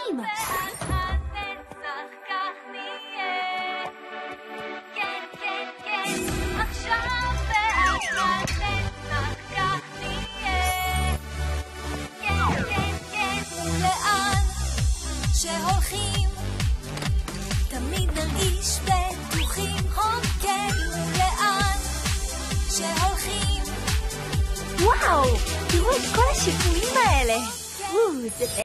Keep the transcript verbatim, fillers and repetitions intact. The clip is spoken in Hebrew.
מים! שהולכים תמיד נרגיש בטוחים עוד כן לאן שהולכים וואו! תראו את כל השיפועים האלה! וואו, זה